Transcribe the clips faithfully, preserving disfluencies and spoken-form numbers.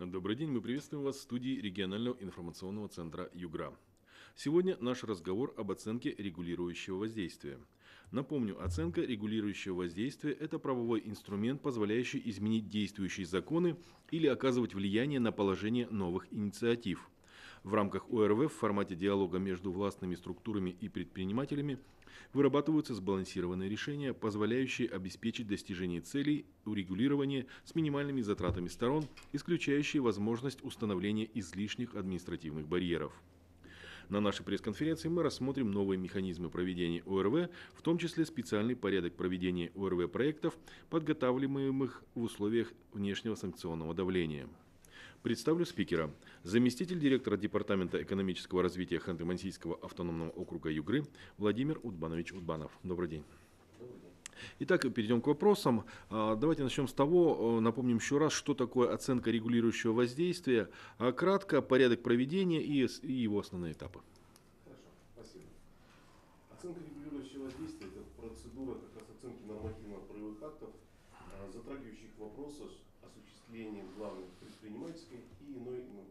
Добрый день, мы приветствуем вас в студии регионального информационного центра «Югра». Сегодня наш разговор об оценке регулирующего воздействия. Напомню, оценка регулирующего воздействия – это правовой инструмент, позволяющий изменить действующие законы или оказывать влияние на положение новых инициатив. В рамках О Р В в формате диалога между властными структурами и предпринимателями вырабатываются сбалансированные решения, позволяющие обеспечить достижение целей урегулирования с минимальными затратами сторон, исключающие возможность установления излишних административных барьеров. На нашей пресс-конференции мы рассмотрим новые механизмы проведения О Р В, в том числе специальный порядок проведения О Р В-проектов, подготавливаемых в условиях внешнего санкционного давления. Представлю спикера. Заместитель директора Департамента экономического развития Ханты-Мансийского автономного округа Югры Владимир Удбанович Удбанов. Добрый день. Итак, перейдем к вопросам. Давайте начнем с того, напомним еще раз, что такое оценка регулирующего воздействия. Кратко, порядок проведения и его основные этапы. Хорошо, спасибо. Оценка регулирующего воздействия – это процедура как раз оценки нормативно-правовых актов, затрагивающих вопросы осуществления главной предпринимательской и иной, ну,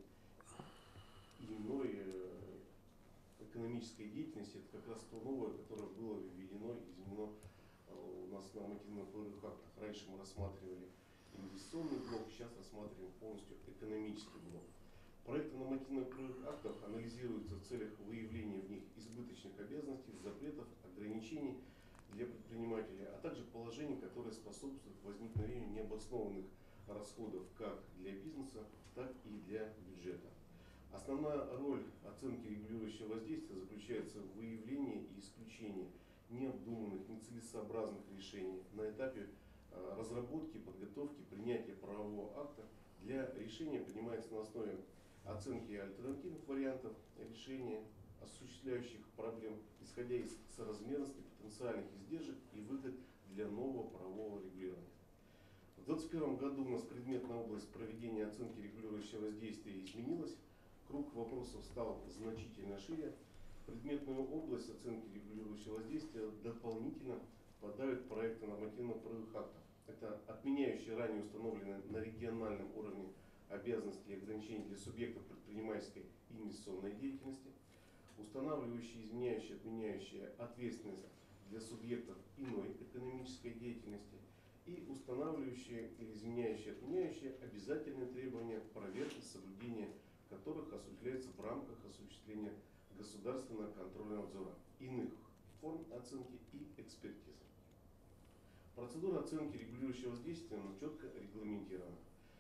и иной экономической деятельности. Это как раз то новое, которое было введено и изменено у нас в нормативно-правовых актах. Раньше мы рассматривали инвестиционный блок, сейчас рассматриваем полностью экономический блок. Проекты нормативно-правовых актов анализируются в целях выявления в них избыточных обязанностей, запретов, ограничений для предпринимателей, а также положений, которые способствуют возникновению необоснованных расходов как для бизнеса, так и для бюджета. Основная роль оценки регулирующего воздействия заключается в выявлении и исключении необдуманных, нецелесообразных решений на этапе разработки, подготовки, принятия правового акта. Для решения принимается на основе оценки альтернативных вариантов решения, осуществляющих проблем, исходя из соразмерности потенциальных издержек и выгод для нового правового регулирования. В две тысячи двадцать первом году у нас предметная область проведения оценки регулирующего воздействия изменилась. Круг вопросов стал значительно шире. В предметную область оценки регулирующего воздействия дополнительно попадают проекты нормативно-правовых актов. Это отменяющие ранее установленные на региональном уровне обязанности и ограничения для субъектов предпринимательской и инвестиционной деятельности, устанавливающие, изменяющие, отменяющие ответственность для субъектов иной экономической деятельности и устанавливающие или изменяющие, отменяющие обязательные требования проверки соблюдения которых осуществляется в рамках осуществления государственного контрольного надзора, иных форм оценки и экспертизы. Процедура оценки регулирующего воздействия четко регламентирована.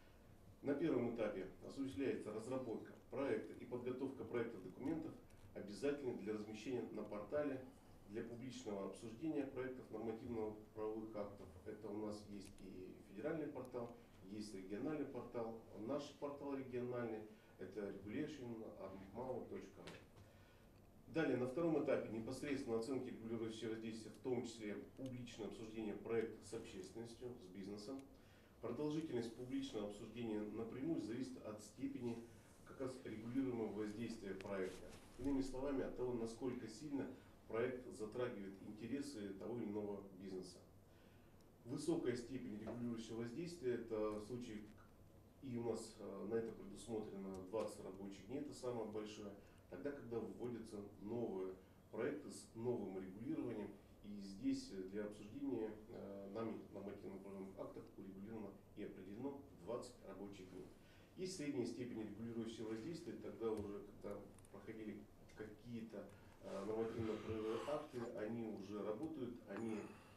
На первом этапе осуществляется разработка проекта и подготовка проектов документов, обязательных для размещения на портале для публичного обсуждения проектов нормативно-правовых актов. Это у нас есть и федеральный портал, есть региональный портал, наш портал региональный, это regulation armao точка ру. Далее, на втором этапе непосредственно оценки регулирующего воздействия, в том числе публичное обсуждение проекта с общественностью, с бизнесом. Продолжительность публичного обсуждения напрямую зависит от степени как раз регулируемого воздействия проекта. Иными словами, от того, насколько сильно проект затрагивает интересы того или иного бизнеса. Высокая степень регулирующего воздействия – это случай, и у нас на это предусмотрено двадцать рабочих дней, это самое большое. Тогда, когда вводятся новые проекты с новым регулированием, и здесь для обсуждения нами нормативно-правовых актов урегулировано и определено двадцать рабочих дней. Есть средняя степень регулирующего воздействия, тогда уже, когда проходили какие-то нормативно-правовые акты, они уже работают, они,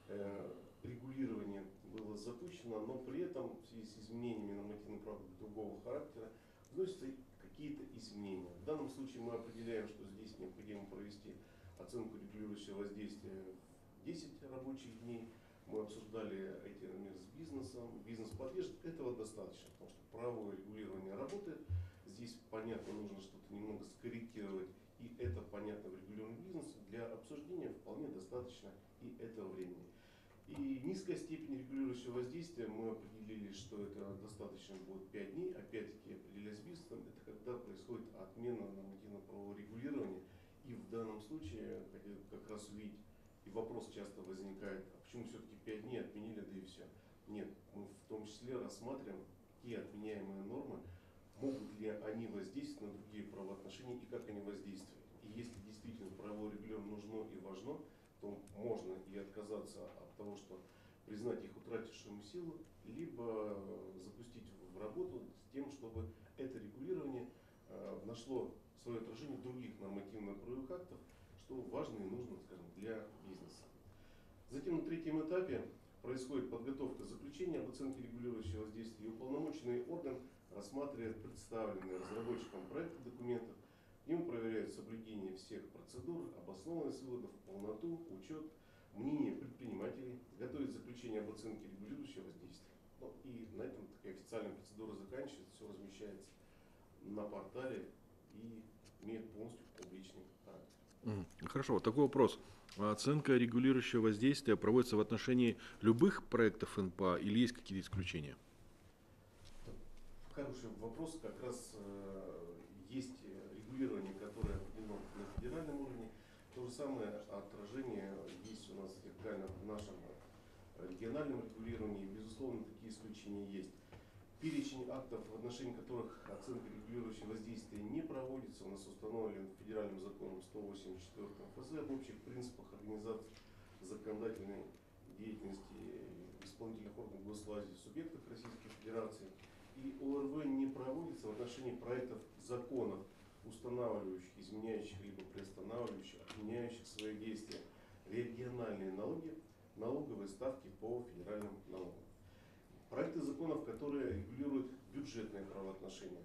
регулирование было запущено, но при этом в связи с изменениями нормативно-правовых другого характера вносятся какие-то изменения. В данном случае мы определяем, что здесь необходимо провести оценку регулирующего воздействия в десять рабочих дней. Мы обсуждали эти меры с бизнесом. Бизнес поддержит. Этого достаточно, потому что правовое регулирование работает. Здесь, понятно, нужно что-то немного скорректировать. И это понятно в регулировании бизнеса. Для обсуждения вполне достаточно и этого времени. И низкая степень регулирующего воздействия, мы определили, что это достаточно будет пять дней. Опять-таки, определяясь с бизнесом, это когда происходит отмена нормативно-правового регулирования. И в данном случае, хотел как раз увидеть, и вопрос часто возникает, а почему все-таки пять дней отменили, да и все. Нет, мы в том числе рассматриваем, какие отменяемые нормы могут ли они воздействовать на другие правоотношения и как они воздействуют. И если действительно правовое регулирование нужно и важно, то можно и отказаться от того, что признать их утратившими силу, либо запустить в работу с тем, чтобы это регулирование э, нашло свое отражение в других нормативно-правовых актах, что важно и нужно, скажем, для бизнеса. Затем на третьем этапе происходит подготовка заключения об оценке регулирующего воздействия, и уполномоченный орган рассматривает представленные разработчиком проекта документов, в нем проверяют соблюдение всех процедур, обоснованность выводов, полноту, учет, мнение предпринимателей, готовит заключение об оценке регулирующего воздействия. Ну, и на этом такая официальная процедура заканчивается, все размещается на портале и имеет полностью публичный характер. Хорошо, вот такой вопрос. Оценка регулирующего воздействия проводится в отношении любых проектов эн пэ а или есть какие-то исключения? Хороший вопрос. Как раз э, есть регулирование, которое определено на федеральном уровне. То же самое отражение есть у нас вертикально в нашем региональном регулировании. Безусловно, такие исключения есть. Перечень актов, в отношении которых оценка регулирующего воздействия не проводится, у нас установлен федеральным законом сто восемьдесят четыре эф зэ об общих принципах организации законодательной деятельности исполнительных органов госвласти в субъектах Российской Федерации. И о эр вэ не проводится в отношении проектов законов, устанавливающих, изменяющих либо приостанавливающих, отменяющих свои действия региональные налоги, налоговые ставки по федеральным налогам. Проекты законов, которые регулируют бюджетные правоотношения,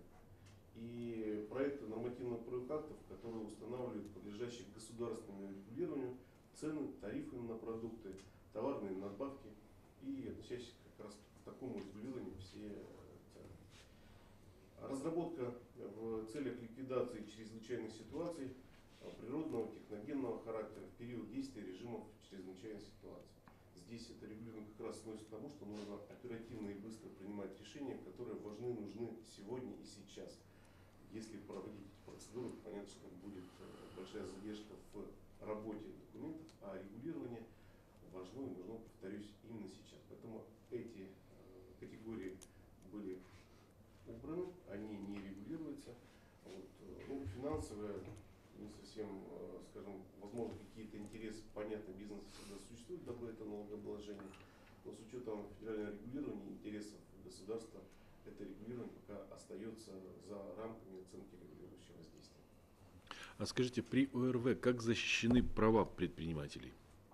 и проекты нормативно-правовых актов, которые устанавливают подлежащие государственному регулированию цены, тарифы на продукты, товарные надбавки и относящиеся как раз к такому регулированию все цены. Разработка в целях ликвидации чрезвычайных ситуаций природного, техногенного характера в период действия режимов чрезвычайной ситуации. Здесь это регулирование как раз относится к тому, что нужно оперативно и быстро принимать решения, которые важны, нужны сегодня и сейчас. Если проводить эти процедуры, понятно, что будет большая задержка в работе документов, а регулирование важно и нужно, повторюсь, именно сейчас. Поэтому эти категории были убраны, они не регулируются. Вот, ну, финансовые, не совсем, скажем, возможно, какие-то интересы, понятно, бизнеса всегда существуют, дабы это налогообложение, но с учетом федерального регулирования интересов государства, это регулирование пока остается за рамками оценки регулирующего воздействия. А скажите, при о эр вэ как защищены права предпринимателей?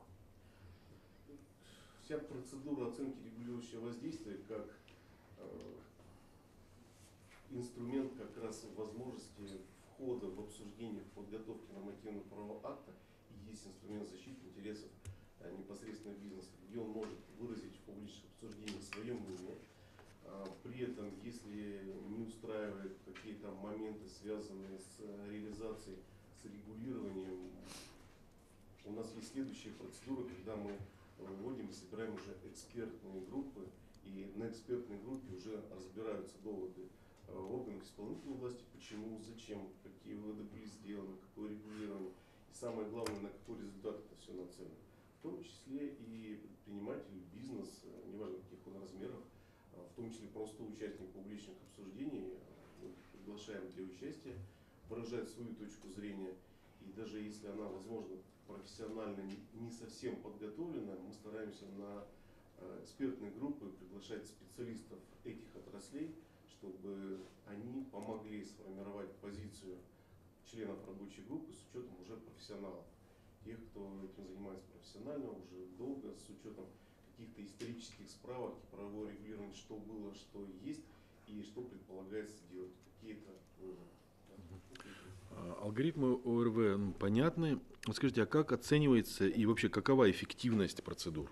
Вся процедура оценки регулирующего воздействия как э, инструмент как раз возможности входа в обсуждение, в подготовке нормативного правового акта и есть инструмент защиты интересов а, непосредственно бизнеса, где он может выразить в публичных обсуждениях свое мнение. А, при этом, если не устраивает какие-то моменты, связанные с реализацией, с регулированием, у нас есть следующая процедура, когда мы выводим и собираем уже экспертные группы, и на экспертной группе уже разбираются доводы органов исполнительной власти, почему, зачем, какие выводы были сделаны, какое регулирование, и самое главное, на какой результат это все нацелено. В том числе и предприниматель, бизнес, неважно каких он размерах, в том числе просто участник публичных обсуждений, мы приглашаем для участия, выражает свою точку зрения, и даже если она, возможно, профессионально не совсем подготовлена, мы стараемся на экспертные группы приглашать специалистов этих отраслей, чтобы они помогли сформировать позицию членов рабочей группы с учетом уже профессионалов. Тех, кто этим занимается профессионально, уже долго, с учетом каких-то исторических справок и правового регулирования, что было, что есть и что предполагается делать, какие-то выводы. Алгоритмы о эр вэ ну, понятны. Скажите, а как оценивается и вообще какова эффективность процедур?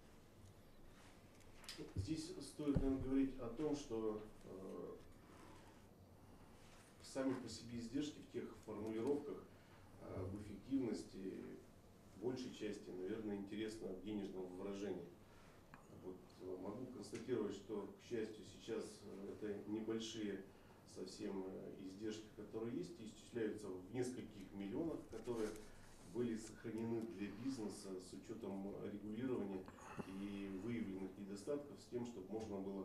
Здесь стоит, наверное, говорить о том, что э, сами по себе издержки в тех формулировках э, об эффективности большей части, наверное, интересно в денежном выражении. Вот, э, могу констатировать, что, к счастью, сейчас это небольшие совсем издержки, которые есть, исчисляются в нескольких миллионах, которые были сохранены для бизнеса с учетом регулирования и выявленных недостатков, с тем, чтобы можно было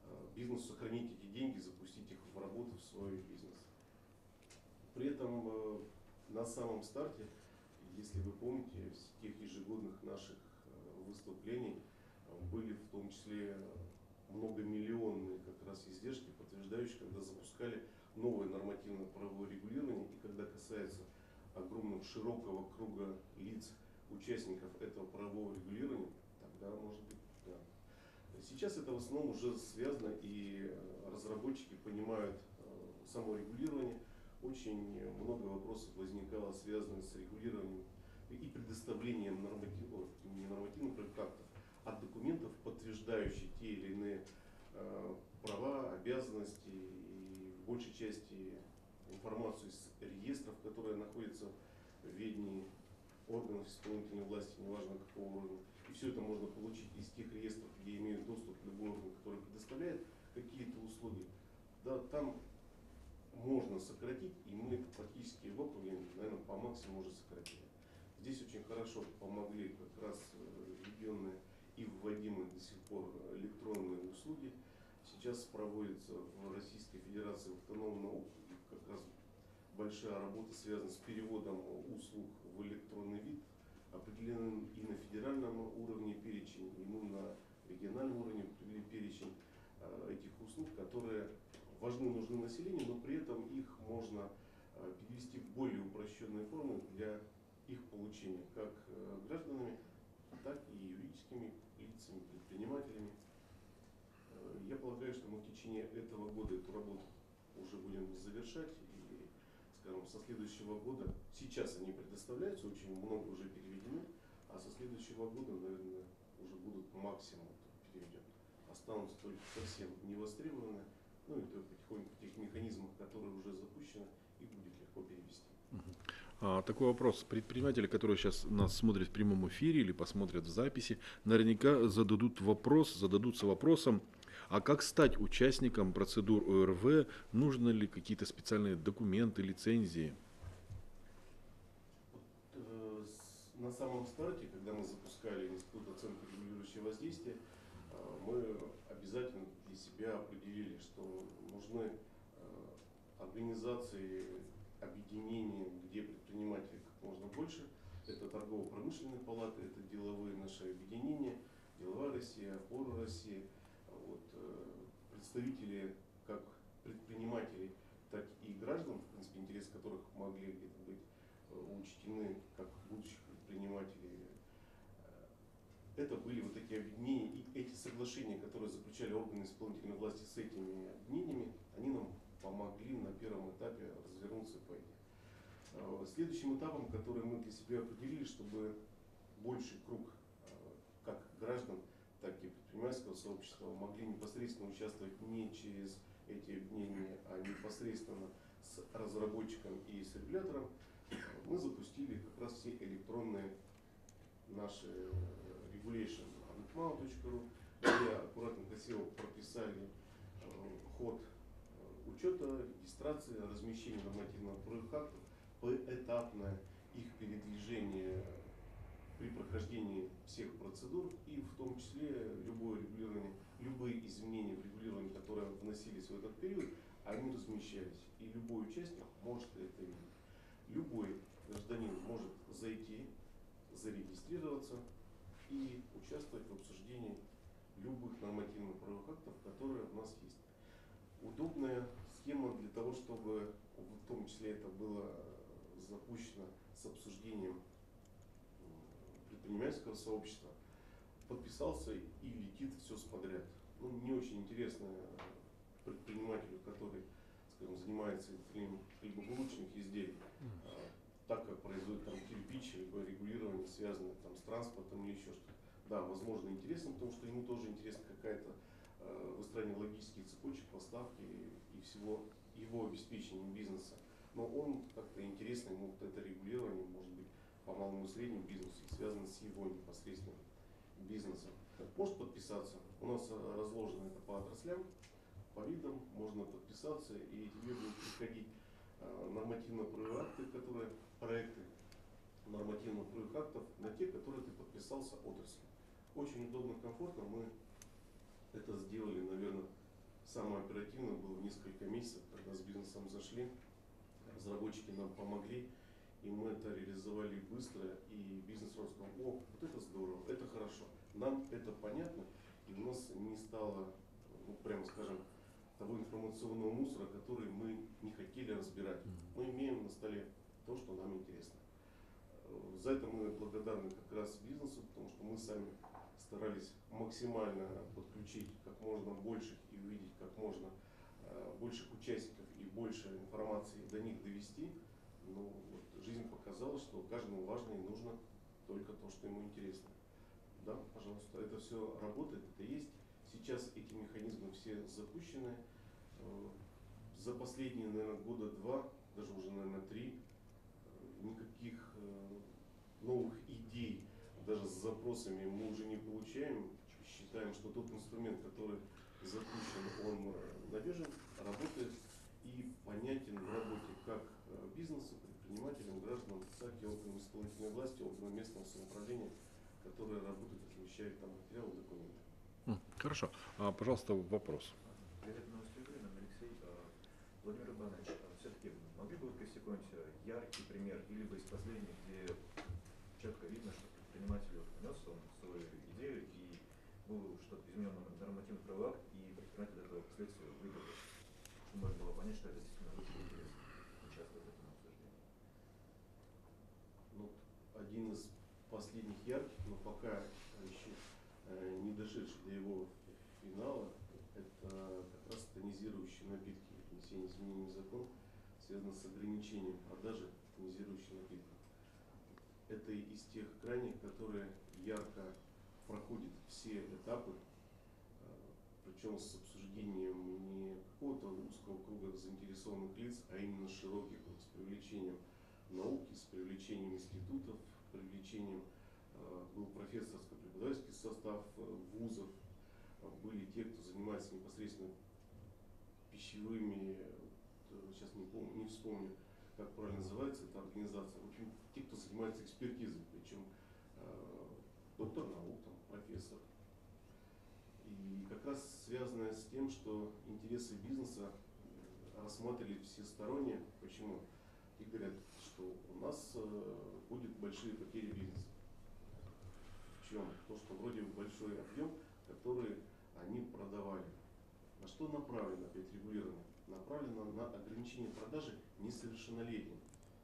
бизнесу сохранить эти деньги, запустить их в работу, в свой бизнес. При этом на самом старте, если вы помните, из тех ежегодных наших выступлений были в том числе многомиллионные как раз издержки, подтверждающие, когда запускали новое нормативно-правовое регулирование, и когда касается огромного широкого круга лиц, участников этого правового регулирования, тогда может быть, да. Сейчас это в основном уже связано, и разработчики понимают само регулирование. Очень много вопросов возникало, связанных с регулированием и предоставлением нормативных, не нормативных актов, а документов, подтверждающих те или иные э, права, обязанности и в большей части информацию из реестров, которые находятся в ведении органов исполнительной власти, неважно какого уровня. И все это можно получить из тех реестров, где имеют доступ любой орган, который предоставляет какие-то услуги. Да, там можно сократить, и мы практически выполнили, наверное, по максимуму уже сократили. Здесь очень хорошо помогли как раз введенные и вводимые до сих пор электронные услуги. Сейчас проводится в Российской Федерации в автономном округе как раз большая работа, связана с переводом услуг в электронный вид, определенным и на федеральном уровне перечень, и мы на региональном уровне определили перечень этих услуг, которые важны, нужны населению, но при этом их можно перевести в более упрощенные формы для их получения, как гражданами, так и юридическими лицами, предпринимателями. Я полагаю, что мы в течение этого года эту работу уже будем завершать, и, скажем, со следующего года, сейчас они предоставляются, очень много уже переведены, а со следующего года, наверное, уже будут максимум переведены. Останутся только совсем невостребованные, ну и то потихоньку в тех механизмах, которые уже запущены, их будет легко перевести. А, такой вопрос. Предприниматели, которые сейчас нас смотрят в прямом эфире или посмотрят в записи, наверняка зададут вопрос, зададутся вопросом, а как стать участником процедур О Р В? Нужны ли какие-то специальные документы, лицензии? Вот, э, с, на самом старте, когда мы запускали институт оценки регулирующего воздействия, э, мы обязательно для себя определили, что нужны э, организации, объединения, где предпринимателей как можно больше. Это торгово-промышленные палаты, это деловые наши объединения, Деловая Россия, Опора России. Вот, э, представители как предпринимателей, так и граждан, в принципе, интересы которых могли где-то быть э, учтены как будущих предпринимателей. Это были вот такие объединения, и эти соглашения, которые заключали органы исполнительной власти с этими объединениями, они нам помогли на первом этапе развернуться по этим. Следующим этапом, который мы для себя определили, чтобы больший круг как граждан, так и предпринимательского сообщества могли непосредственно участвовать не через эти объединения, а непосредственно с разработчиком и с регулятором, мы запустили как раз все электронные наши regulation точка антмау точка ру, где аккуратно, красиво прописали ход учета, регистрации, размещения нормативно-правовых актов, поэтапное их передвижение при прохождении всех процедур, и в том числе любое регулирование, любые изменения в регулировании, которые вносились в этот период, они размещались. И любой участник может это видеть. Любой гражданин может зайти, зарегистрироваться и участвовать в обсуждении любых нормативно-правовых актов, которые у нас есть. Удобная схема для того, чтобы в том числе это было запущено с обсуждением предпринимательского сообщества. Подписался и летит все подряд. Ну, не очень интересно предпринимателю, который, скажем, занимается хлебобулочных изделий, а, так как производит там кирпич, либо регулирование, связанное там с транспортом или еще что-то. Да, возможно, интересно, потому что ему тоже интересна какая-то э, выстраивание логических цепочек, поставки и, и всего его обеспечения бизнеса. Но он как-то интересно, ему вот это регулирование, может быть, по малому и среднему бизнесу, связано с его непосредственным бизнесом. Может подписаться. У нас разложено это по отраслям, по видам. Можно подписаться, и тебе будут приходить э, нормативно-правовые акты, которые, проекты нормативно-правовых актов на те, которые ты подписался отрасли. Очень удобно, комфортно. Мы это сделали, наверное, самое оперативное было несколько месяцев, когда с бизнесом зашли, разработчики нам помогли, и мы это реализовали быстро, и бизнес сразу сказал: о, вот это здорово, это хорошо, нам это понятно, и у нас не стало, ну, прямо скажем, того информационного мусора, который мы не хотели разбирать. Мы имеем на столе то, что нам интересно. За это мы благодарны как раз бизнесу, потому что мы сами старались максимально подключить как можно больше и увидеть как можно э, больших участников и больше информации до них довести. Но вот жизнь показала, что каждому важно и нужно только то, что ему интересно. Да, пожалуйста, это все работает, это есть. Сейчас эти механизмы все запущены. За последние, наверное, года два, даже уже, наверное, три, никаких новых идей, даже с запросами, мы уже не получаем. Считаем, что тот инструмент, который запущен, он надежен, работает и понятен в работе как бизнесу, предпринимателям, гражданам, так и органам исполнительной власти, органам местного самоуправления, которые работают, размещают там материалы, документы. Хорошо. А, пожалуйста, вопрос. Алексей, Владимир Иванович, все-таки могли бы вы привести какой-нибудь яркий пример, или бы из последних, где четко видно, что предприниматель внес он свою идею и был что-то изменен нормативный правовой акт, и предприниматель этого впоследствии выиграл, чтобы можно было понять, что это действительно очень интересно участвовать в этом обсуждении. Ну, один из последних ярких, но пока еще э, не дошедший до его финала, это как раз тонизирующие напитки. Внесение изменений в закон связано с ограничением продажи тонизирующих напитков. Это из тех крайних, которые ярко проходят все этапы, причем с обсуждением не какого-то узкого круга заинтересованных лиц, а именно широких, с привлечением науки, с привлечением институтов, с привлечением был профессорско-преподавательский состав вузов, были те, кто занимается непосредственно пищевыми, сейчас не помню, не вспомню, как правильно называется эта организация, в общем, те, кто занимается экспертизой, причем э, доктор наук, там, профессор. И как раз связанное с тем, что интересы бизнеса рассматривали всесторонне. Почему? И говорят, что у нас э, будет большие потери бизнеса. В чем? То, что вроде большой объем, который они продавали. На что направлено опять регулирование? Направлено на ограничение продажи несовершеннолетним.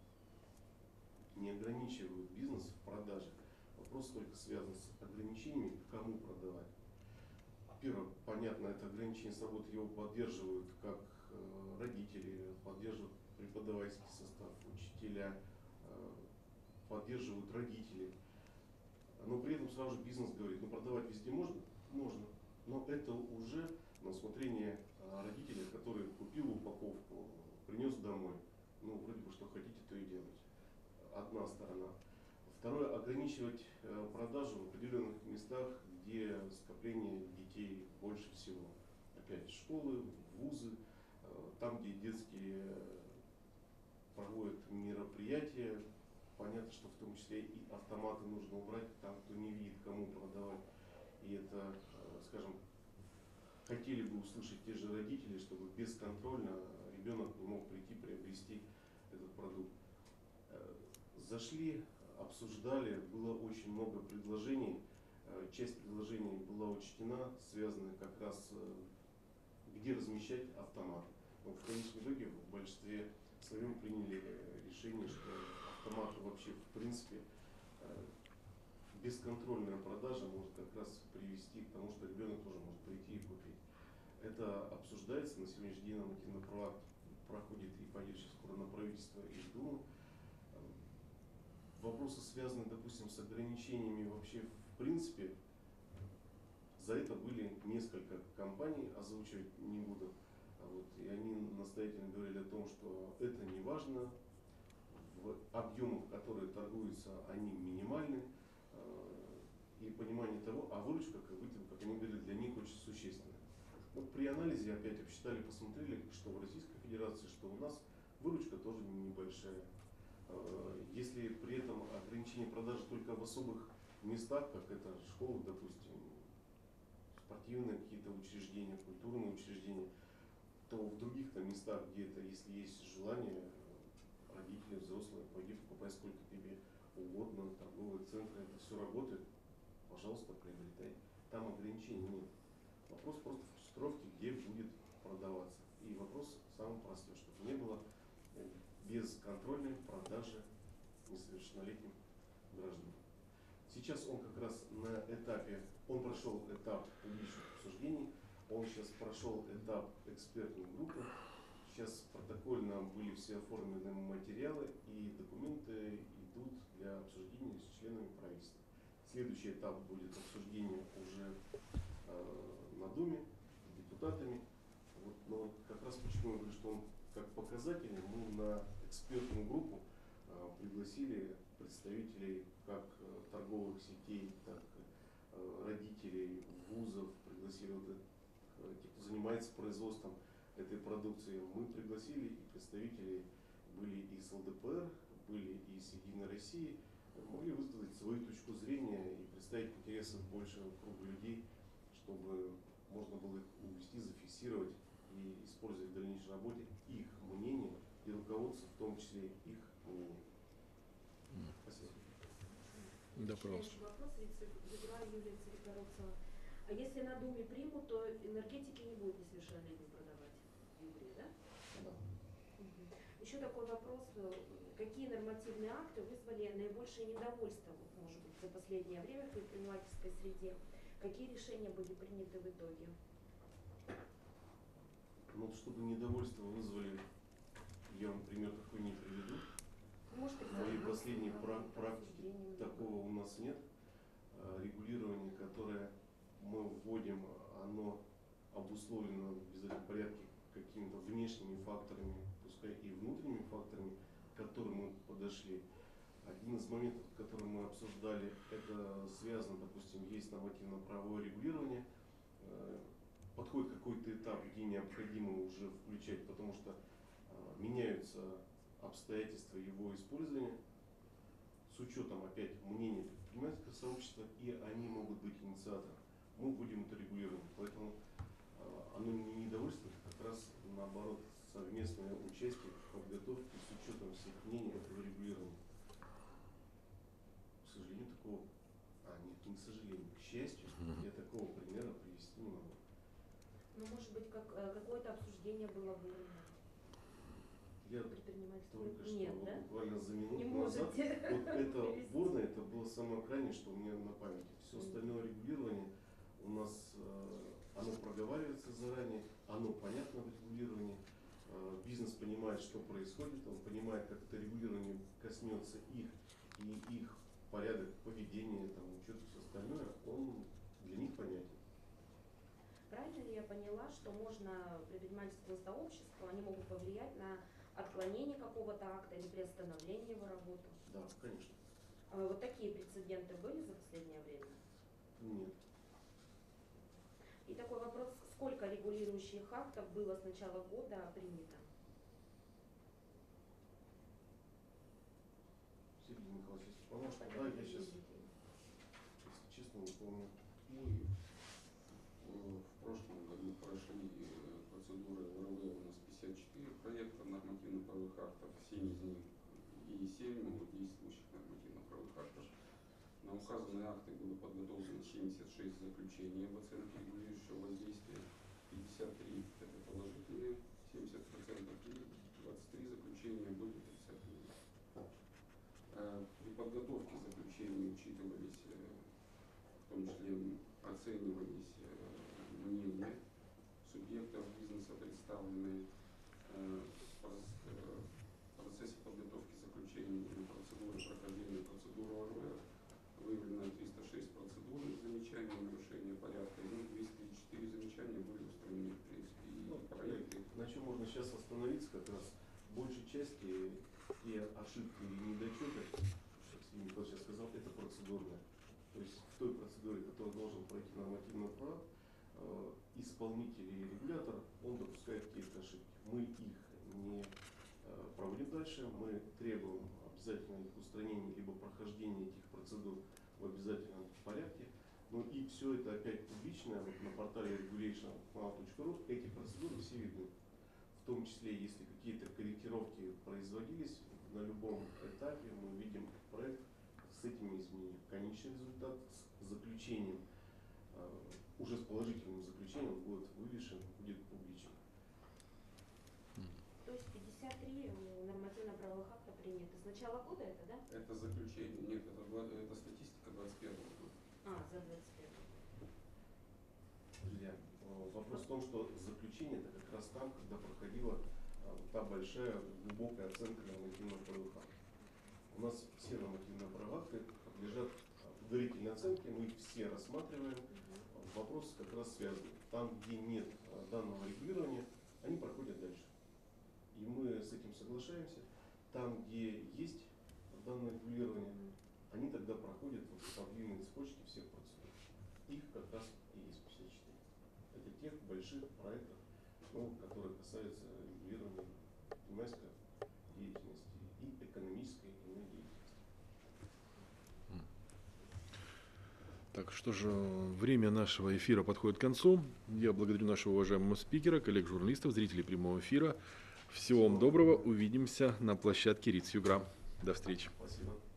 Не ограничивают бизнес в продаже. Вопрос только связан с ограничениями, кому продавать. Первое, понятно, это ограничение свободы, его поддерживают как э, родители, поддерживают преподавательский состав, учителя, э, поддерживают родители. Но при этом сразу же бизнес говорит: ну продавать везде можно? Можно. Но это уже на усмотрение родителя, который купил упаковку, принес домой. Ну, вроде бы, что хотите, то и делайте. Одна сторона. Второе, ограничивать продажу в определенных местах, где скопление детей больше всего. Опять школы, вузы, там, где детские проводят мероприятия. Понятно, что в том числе и автоматы нужно убрать, там, кто не видит, кому продавать. И это, скажем, хотели бы услышать те же родители, чтобы бесконтрольно ребенок не мог прийти приобрести этот продукт. Зашли, обсуждали, было очень много предложений. Часть предложений была учтена, связанная как раз, где размещать автомат. Но в конечном итоге в большинстве своем приняли решение, что автоматы вообще в принципе бесконтрольная продажа может как раз привести к тому, что ребенок тоже может прийти и купить. Это обсуждается на сегодняшний день, нормативный проект проходит и пойдет сейчас скоро на правительство и в Думу. Вопросы, связанные, допустим, с ограничениями вообще в принципе, за это были несколько компаний, озвучивать не буду. Вот, и они настоятельно говорили о том, что это не важно, в объемах, которые торгуются, они минимальны, и понимание того, а выручка, как, как они говорили, для них очень существенная. Вот при анализе опять обсчитали, посмотрели, что в Российской Федерации, что у нас выручка тоже небольшая. Если при этом ограничение продажи только в особых местах, как это школы, допустим, спортивные какие-то учреждения, культурные учреждения, то в других-то местах, где это, если есть желание, родители, взрослые, пойди покупай сколько тебе угодно, торговые центры, это все работает, пожалуйста, приобретай. Там ограничений нет. Вопрос просто в сортировке, где будет продаваться. И вопрос самый простой, чтобы не было бесконтрольной продажи несовершеннолетним гражданам. Сейчас он как раз на этапе, он прошел этап публичных обсуждений, он сейчас прошел этап экспертной группы. Сейчас протокольно были все оформлены материалы и документы идут для обсуждения с членами правительства. Следующий этап будет обсуждение уже э, на Думе, с депутатами. Вот, но как раз почему я говорю, что он как показательный, мы на экспертную группу э, пригласили представителей как э, торговых сетей, так э, родителей вузов, пригласили вот, э, тех, кто занимается производством этой продукции. Мы пригласили и представителей были и с эл дэ пэ эр, были и с Единой России, могли высказать свою точку зрения и представить интересы большего круга людей, чтобы можно было их увести, зафиксировать и использовать в дальнейшей работе их мнение и руководство, в том числе их мнение. Спасибо. Да, пожалуйста. Вопрос, Юлия Царегородцева. А если на Думе примут, то энергетики не будут несовершеннолетним продавать в Югре, да? Да. Угу. Еще такой вопрос. Какие нормативные акты вызвали наибольшее недовольство, может быть, за последнее время в предпринимательской среде? Какие решения были приняты в итоге? Ну, чтобы недовольство вызвали, я вам пример такой не приведу. Может, в моей последней пра- практике такого у нас нет. Регулирование, которое мы вводим, оно обусловлено в обязательном порядке какими-то внешними факторами, пускай и внутренними факторами, к которым мы подошли. Один из моментов, который мы обсуждали, это связано, допустим, есть нормативно-правовое регулирование, подходит какой-то этап, где необходимо уже включать, потому что меняются обстоятельства его использования, с учетом опять мнения предпринимательского сообщества, и они могут быть инициатором. Мы будем это регулировать. Поэтому оно не недовольство, это как раз наоборот совместное участие в подготовке с учетом всех мнений этого регулирования. К сожалению, такого, а нет, не к сожалению, к счастью, я такого примера привести не могу. Ну, может быть, как, какое-то обсуждение было вырвано. Я только что Нет, вот, да? буквально за минуту не назад, вот это бурное, это было самое крайнее, что у меня на памяти. Все остальное регулирование у нас, э, оно проговаривается заранее, оно понятно в регулировании. Э, бизнес понимает, что происходит, он понимает, как это регулирование коснется их, и их порядок поведения, там, учет и все остальное, он для них понятен. Правильно ли я поняла, что можно предпринимательское сообщество, они могут повлиять на отклонение какого-то акта или приостановление его работы? Да, конечно. А вот такие прецеденты были за последнее время? Нет. И такой вопрос, сколько регулирующих актов было с начала года принято? Сергей Николаевич, если поможет, да, я сейчас, если честно, не помню. Мы в прошлом году прошли процедуры эр вэ, у нас пятьдесят четыре проекта нормативно-правовых актов, семь из них и семь действующих нормативно-правовых актов. На указанные акты было подготовлено семьдесят шесть заключений об оценке регулирующего воздействия, пятьдесят три это положительные, семьдесят процентов и двадцать три заключения были отрицательными. При подготовке заключений учитывались, в том числе оценивались мнения субъектов бизнеса, представленные в процессе подготовки заключений и процедуры прохождения процедуры о эр вэ. Выявлено триста шесть процедур замечаний, нарушения порядка, и двести тридцать четыре замечания были устранены, в принципе, и Ну, проекты. на чем можно сейчас остановиться, как раз в большей части те ошибки и недочеты, что Сергей Николаевич сейчас сказал, это процедурное. То есть в той процедуре, которую должен пройти нормативный прав, э, исполнитель и регулятор, он допускает какие-то ошибки. Мы их не э, проводим дальше, мы требуем обязательно их устранения либо прохождения этих процедур в обязательном порядке. Ну и все все это опять публично, вот на портале regulation точка ру эти процедуры все видны. В том числе, если какие-то корректировки производились, на любом этапе мы видим проект с этими изменениями. Конечный результат с заключением, уже с положительным заключением будет вывешен, будет публичен. То есть пятьдесят три нормативно-правовых акта приняты. С начала года это, да? Это заключение, нет, это, два- это статистика двадцать первого года. А, за двадцать первый. Друзья, э, вопрос в том, что заключение это как раз там, когда проходила э, та большая глубокая оценка нормативно-правовых актов. У нас все нормативно-правовые акты подлежат э, предварительной оценке, мы их все рассматриваем. Вопрос как раз связан. Там, где нет э, данного регулирования, они проходят дальше. И мы с этим соглашаемся. Там, где есть данное регулирование, они тогда проходят вот по длинной цепочке всех процедур. Их как раз и есть пятьдесят четыре. Это тех больших проектов, ну, которые касаются регулирования предпринимательской деятельности и экономической и иной деятельности. Так, что же, время нашего эфира подходит к концу. Я благодарю нашего уважаемого спикера, коллег журналистов, зрителей прямого эфира. Всего вам доброго. Увидимся на площадке РИЦ Югра. До встречи. Спасибо.